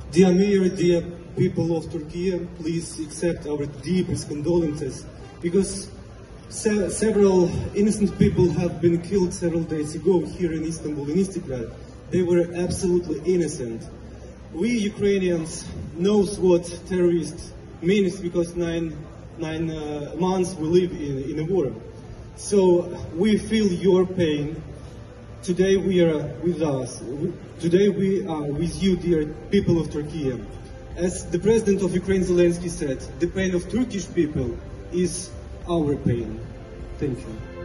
Dear Mayor, dear people of Turkey, please accept our deepest condolences, because several innocent people have been killed several days ago here in Istanbul, in Istікляль. They were absolutely innocent. We Ukrainians knows what terrorist means, because nine months we live in a war. So we feel your pain. Today we are with us. Today we are with you, dear people of Turkey. As the President of Ukraine, Zelensky, said, the pain of Turkish people is our pain. Thank you.